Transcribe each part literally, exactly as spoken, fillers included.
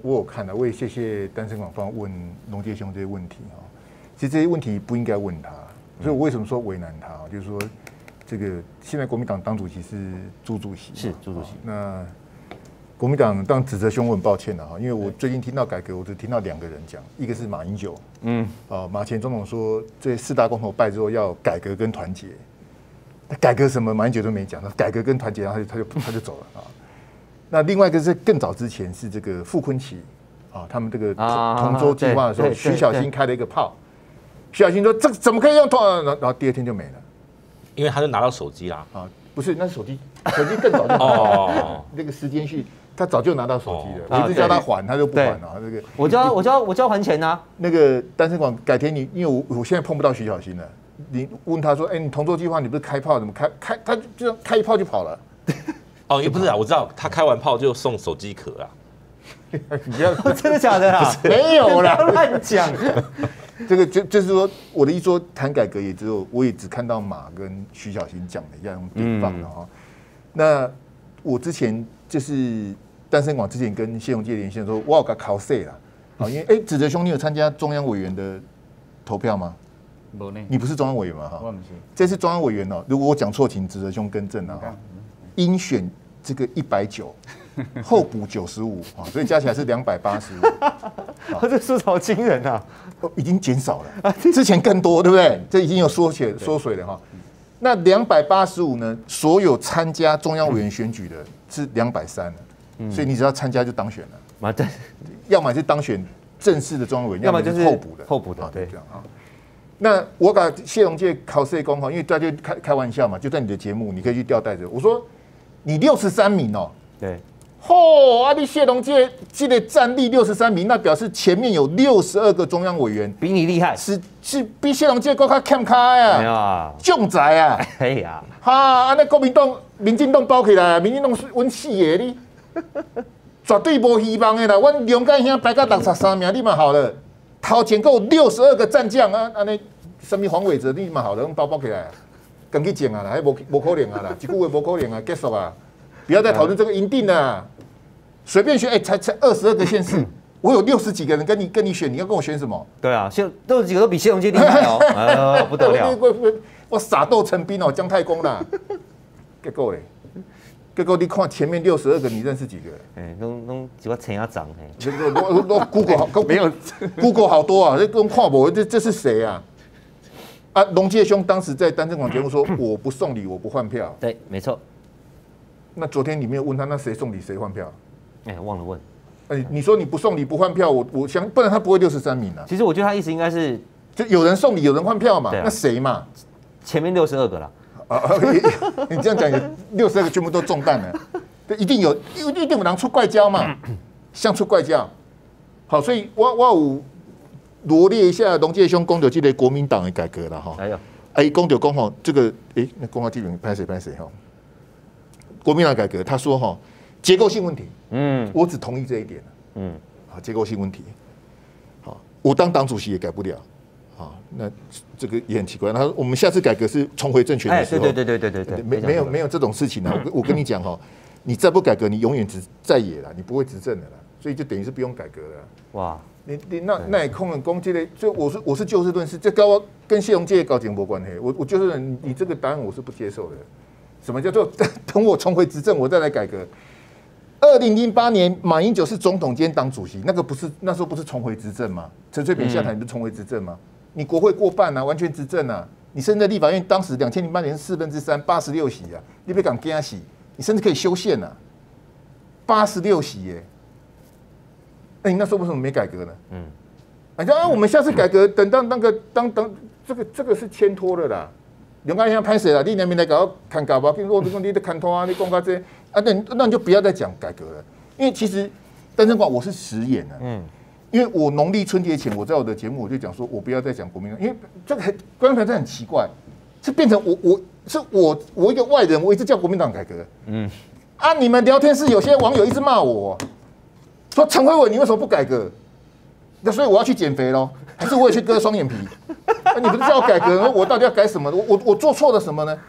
我有看的，我也谢谢单身广方问龙介兄这些问题哈。其实这些问题不应该问他，所以我为什么说为难他？就是说，这个现在国民党党主席是朱主席， 是朱主席。 那国民党当指责兄，我很抱歉了哈，因为我最近听到改革，我只听到两个人讲，一个是马英九，嗯，啊，马前总统说这四大公投败之后要改革跟团结，改革什么马英九都没讲，改革跟团结，然后他就他就他就走了啊。那另外一个是更早之前是这个傅昆萁啊，他们这个同舟计划的时候，徐小新开了一个炮，徐小新说这怎么可以用同，然后第二天就没了， 因为他就拿到手机啦， 啊，不是，那手机手机更早就拿到，那个时间序。他早就拿到手机了，我一直叫他还，他就不还了。这个我叫我叫我叫还钱啊。 那个单身广改天你，因为我我现在碰不到徐小新了，你问他说，哎，你同舟计划你不是开炮，怎么开开他就开一炮就跑了？ 哦，也不是啊，我知道他开完炮就送手机壳啊。 你不要真的假的啊？ 没有啦， 乱讲。 这个就就是说，我的意思说谈改革也只有我也只看到马跟徐小新讲的一样典范了哈。那我之前就是单身广之前跟谢龙介连线说，我有个考试啦，啊，因为哎，子哲兄，你有参加中央委员的投票吗？ 没呢。 你不是中央委员吗？哈， 我不是。 这次中央委员哦，如果我讲错，请子哲兄更正啊。哈，应选这个一百九，候补九十五啊，所以加起来是两百八十五。 这数好惊人啊！ 已经减少了，之前更多，对不对？这已经有缩水缩水了哈。那两百八十五呢？所有参加中央委员选举的是两百三了，所以你只要参加就当选了。 嘛，对， 要么是当选正式的中央委员， 要么就是候补的。 候补的，对， 这样啊。那我把谢龙介考试工哈，因为大家开开玩笑嘛，就在你的节目，你可以去吊带着。我说你六十三名哦， 对。 嚯！啊，你谢龙介这个战力六十三名，那表示前面有六十二个中央委员比你厉害， 是是比谢龙介更加欠开啊！ 哎呀， 重在啊！ 哎呀， 哈！啊，那国民党、民进党包起来，民进党稳死的你，绝对无希望的啦！我龙干兄排到六十三名，你嘛好了，头前够六十二个战将啊！安尼什么黄伟哲你嘛好了，包包起来，赶去整啊啦，还无无可能啊啦，一句话无可能啊，结束啊！不要再讨论这个赢定了。随便选，哎、欸，才才二十二个县市，我有六十几个人跟你跟你选，你要跟我选什么？ 对啊，谢六十几个都比谢龙介厉害哦，呃，不得了！ 我我撒豆成兵哦，姜太公啦，结果嘞，结果你看前面六十二个，你认识几个？ 哎、欸，弄弄几个陈家长哎， 这个我我 Google 好没有 Google 好多啊，这跟跨博这这是谁啊？啊，龙介兄当时在单身广节目说，我不送礼，我不换票。 对，没错。 那昨天你没有问他，那谁送礼谁换票？ 哎、欸，忘了问。 哎、欸，你说你不送礼不换票，我我想，不然他不会六十三名啊。 其实我觉得他意思应该是， 就有人送礼，有人换票嘛。 啊、 那谁嘛？ 前面六十二个啦。 啊，你这样讲，六十二个全部都中弹了，一定有，一定有人出怪招嘛，像出怪招。好，所以我我有罗列一下龙介兄公的这个国民党的改革了哈。 哎呦， 哎，公的公吼，这个哎，那公告记录拍谁拍谁哈。国民党改革，他说哈。结构性问题，嗯，我只同意这一点，嗯，好，结构性问题，好，我当党主席也改不了，好，那这个也很奇怪。他说我们下次改革是重回政权的时候， 对对对对对对对， 没没有没有这种事情啊！我我跟你讲哈，你再不改革，你永远只在野了，你不会执政的了，所以就等于是不用改革了。哇，你你那那也空人攻击的，所以我是我是就事论事，这跟我跟谢龙介搞紧没关系。我我就事论，你这个答案我是不接受的。什么叫做等我重回执政，我再来改革？二零零八年，马英九是总统兼党主席，那个不是那时候不是重回执政吗？陈水扁下台，你不是重回执政吗？你国会过半啊，完全执政啊！你甚至在立法院当时两千零八年是四分之三，八十六席啊，你别敢惊喜，你甚至可以修宪啊，八十六席耶！那你那时候为什么没改革呢？嗯，哎，啊，我们下次改革，等到那个当当这个这个是牵拖的啦。龙干现在拍谁了？你那边来搞看搞吧，跟我讲你的看拖啊，你讲到这啊，那那你就不要再讲改革了，因为其实单身广我是食言的，嗯，因为我农历春节前我在我的节目我就讲说，我不要再讲国民党，因为这个很观众朋友很奇怪，是变成我我是我我一个外人，我一直叫国民党改革，嗯，啊，你们聊天室有些网友一直骂我，说陈慧文你为什么不改革？那所以我要去减肥咯，还是我也去割双眼皮？啊、你不是叫我改革，我到底要改什么？我我我做错了什么呢？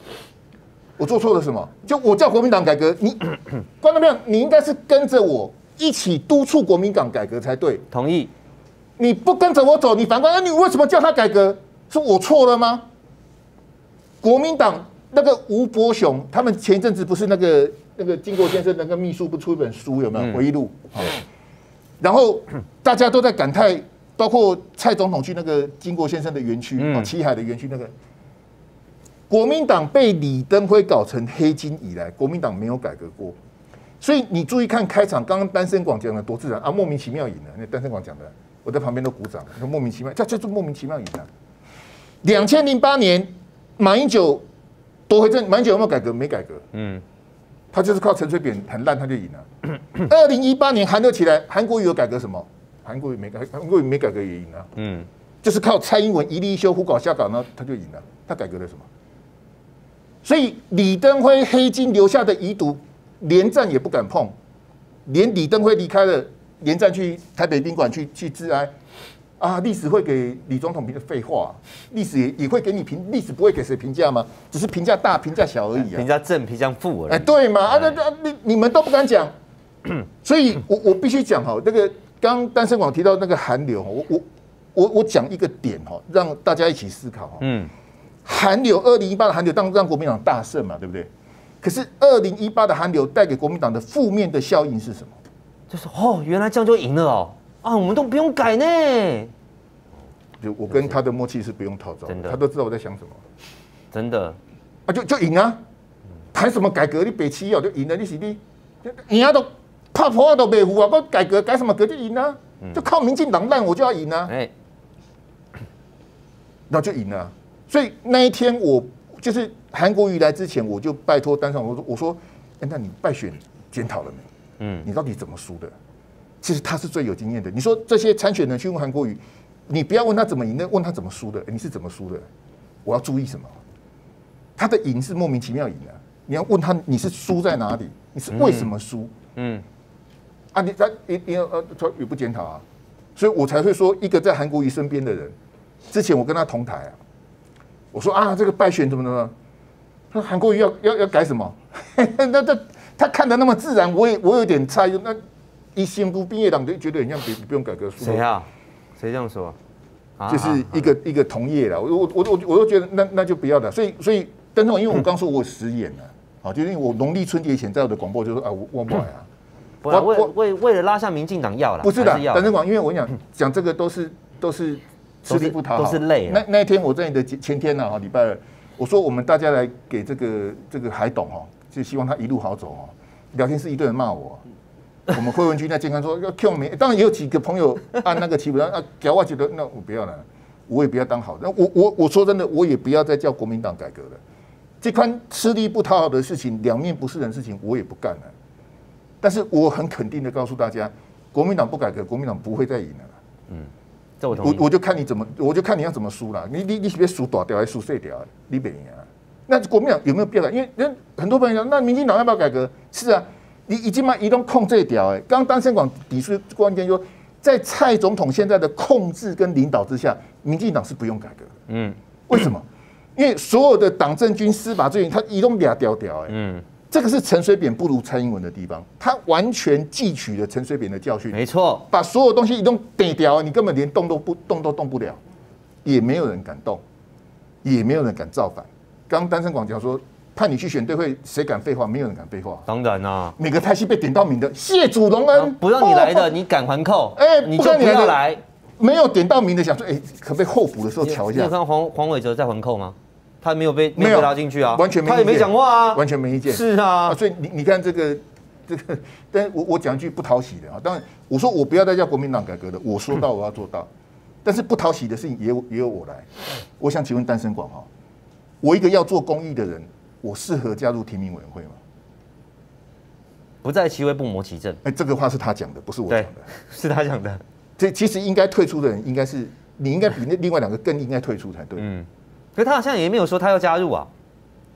我做错了什么？就我叫国民党改革，你观众朋友，你应该是跟着我一起督促国民党改革才对。 同意。 你不跟着我走，你反过来，你为什么叫他改革？是我错了吗？国民党那个吴伯雄，他们前一阵子不是那个那个经国先生那个秘书不出一本书有没有回忆录？嗯、然后大家都在感叹，包括蔡总统去那个经国先生的园区，哦，七海的园区那个。国民党被李登辉搞成黑金以来，国民党没有改革过，所以你注意看开场，刚刚单声广讲的多自然啊，莫名其妙赢了。那单声广讲的，我在旁边都鼓掌，说莫名其妙，这就是莫名其妙赢了。两千零八年，马英九夺回政，马英九有没有改革？没改革，嗯，他就是靠陈水扁很烂，他就赢了。二零一八年韩热起来，韩国瑜有改革什么？韩国瑜没改，韩国瑜没改革也赢了，嗯，就是靠蔡英文一例一休，胡搞瞎搞，然后他就赢了。他改革了什么？所以李登辉黑金留下的遗毒，连战也不敢碰，连李登辉离开了，连战去台北宾馆去去致哀，啊，历史会给李总统评的废话，历史也也会给你评，历史不会给谁评价吗？只是评价大评价小而已啊， 评价正评价负而已。 哎，对嘛？啊，那那你你们都不敢讲，所以我我必须讲哈，那个刚单声广提到那个韩流，我我我我讲一个点哈，让大家一起思考哈，嗯。韩流二零一八的韩流当让国民党大胜嘛，对不对？可是二零一八的韩流带给国民党的负面的效应是什么？ 就是哦，原来这样就赢了哦，啊，我们都不用改呢。 就我跟他的默契是不用套招，他都知道我在想什么。 真的啊，就就赢啊！谈什么改革？你北七哦就赢了，你是你赢啊都怕破都没胡啊，不改革改什么革就赢啊？就靠民进党烂我就要赢啊！哎，然后就赢了。所以那一天我就是韩国瑜来之前，我就拜托单上我说我说，哎，那你败选检讨了没？嗯，你到底怎么输的？其实他是最有经验的。你说这些参选人去问韩国瑜，你不要问他怎么赢的，问他怎么输的。你是怎么输的？我要注意什么？他的赢是莫名其妙赢的，你要问他你是输在哪里？你是为什么输？嗯，啊，你他你你呃他也不检讨啊，所以我才会说一个在韩国瑜身边的人，之前我跟他同台啊。我说啊，这个败选怎么怎么？他说韩国瑜要要要改什么？那那他看得那么自然，我也我有点猜。那一心不毕业党就觉得很像不不用改革。 谁啊？谁这样说？ 就是一个一个同业了。我我我我我都觉得那那就不要了。所以所以，但是因为我刚说我食言了，好，就是因为我农历春节前在我的广播就说啊，我我不买啊。 不然为为为了拉下民进党要了， 不是的，但是广，因为我讲讲这个都是都是。吃力不讨好， 都是累。 那那一天我在你的前天呢、啊，礼拜二，我说我们大家来给这个这个海董哦，就希望他一路好走哦。聊天室一堆人骂我，我们慧文君在健康说要 Q 没，当然也有几个朋友按那个旗帜啊，屌我觉得那我不要了，我也不要当好。那我我我说真的，我也不要再叫国民党改革了。这番吃力不讨好的事情，两面不是人的事情，我也不干了。但是我很肯定的告诉大家，国民党不改革，国民党不会再赢了。嗯。我, 我, 我就看你怎么，我就看你要怎么输了。你你你是别输大条还是输细条？你别赢啊！那国民党有没有必要改？因为人很多朋友讲，那民进党要不要改革？是啊，你已经嘛移动控这一条哎。刚刚单声广抵出关键说，在蔡总统现在的控制跟领导之下，民进党是不用改革的。嗯，为什么？因为所有的党政军司法罪员，他移动俩条条哎。嗯。这个是陈水扁不如蔡英文的地方，他完全汲取了陈水扁的教训， 没错， 把所有东西一动顶掉，你根本连动都不动都动不了，也没有人敢动，也没有人敢造反。刚刚单声广讲说，派你去选对会，谁敢废话？没有人敢废话。 当然啦、啊， 每个台系被点到名的谢主隆恩， 不让你来的，你敢还扣？哎、欸，你就不要来。 没有点到名的，想说，哎、欸，可不可以候补的时候瞧一下？ 你有看黄黄伟哲在还扣吗？他没有被没有被拉进去啊， 完全没， 他也没讲话啊， 完全没意见。 是啊， 啊所以你你看这个这个，但是我我讲一句不讨喜的啊，当然我说我不要再叫国民党改革的，我说到我要做到，但是不讨喜的事情也有也有我来。我想请问单声广哈，我一个要做公益的人，我适合加入提名委员会吗？ 不在其位不谋其政。 哎，这个话是他讲的，不是我讲的， 是他讲的。 这其实应该退出的人，应该是你应该比那另外两个更应该退出才对。嗯。 可是他好像也没有说他要加入啊，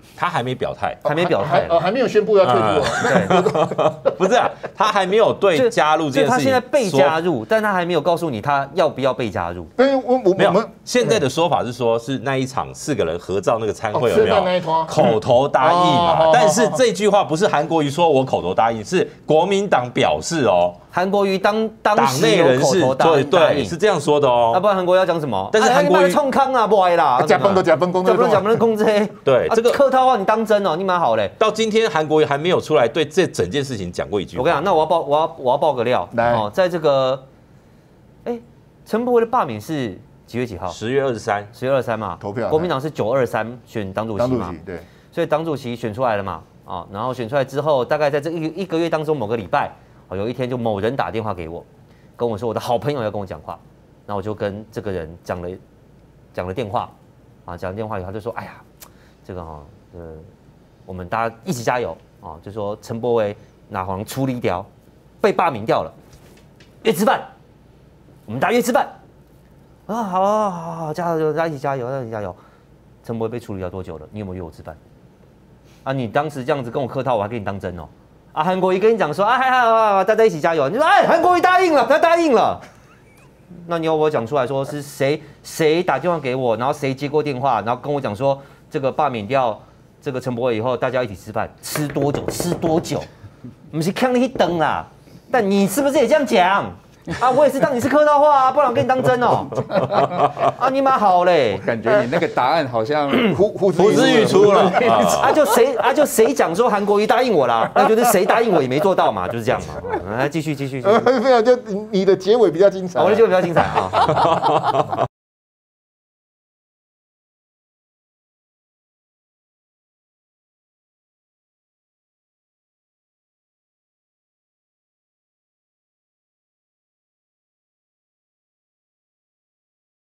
他还没表态， 还没表态， 哦，还没有宣布要退出。 对， 不是啊，他还没有对加入这件事情。 他现在被加入，但他还没有告诉你他要不要被加入。 但是我我没有，现在的说法是说，是那一场四个人合照那个餐会有没有口头答应嘛？但是这句话不是韩国瑜说我口头答应，是国民党表示哦。 韩国瑜当当时有口头答应， 对，是这样说的哦。 要不然韩国瑜要讲什么？ 但是韩国瑜冲康啊，不爱啦， 假崩都假崩，公假崩假崩公这些。 对，这个客套话你当真哦，你蛮好嘞。 到今天韩国瑜还没有出来对这整件事情讲过一句。 我跟你讲，那我要爆，我要我要爆个料哦，在这个，哎，陈柏惟的罢免是几月几号？ 十月二十三， 十月二十三嘛。 投票， 国民党是九二三选党主席嘛？ 对。 所以党主席选出来了嘛？啊，然后选出来之后，大概在这一一个月当中某个礼拜。有一天，就某人打电话给我，跟我说我的好朋友要跟我讲话，那我就跟这个人讲了讲了电话，啊，讲了电话以后，他就说，哎呀，这个哈、哦，呃，我们大家一起加油啊，就说陈柏惟哪行出力掉，被罢免掉了，约吃饭，我们大家约吃饭，啊，好啊，好好加油，大家一起加油，大家一起加油。陈柏惟被处理掉多久了？你有没有约我吃饭？啊，你当时这样子跟我客套，我还给你当真哦。啊，韩国瑜跟你讲说啊，还好啊，大家一起加油。你说哎，韩国瑜答应了，他答应了。那你要我讲出来说是谁谁打电话给我，然后谁接过电话，然后跟我讲说这个罢免掉这个陈柏惟以后，大家一起吃饭，吃多久？吃多久？不是看你等啦。但你是不是也这样讲？啊，我也是当你是客套话啊，不然我跟你当真哦。啊，你蛮好嘞。 我感觉你那个答案好像呼呼呼之欲出了。 啊，就谁啊就谁讲说韩国瑜答应我啦，那就是谁答应我也没做到嘛，就是这样嘛。来继续继续。 没有，就你的结尾比较精彩， 我的结尾比较精彩啊。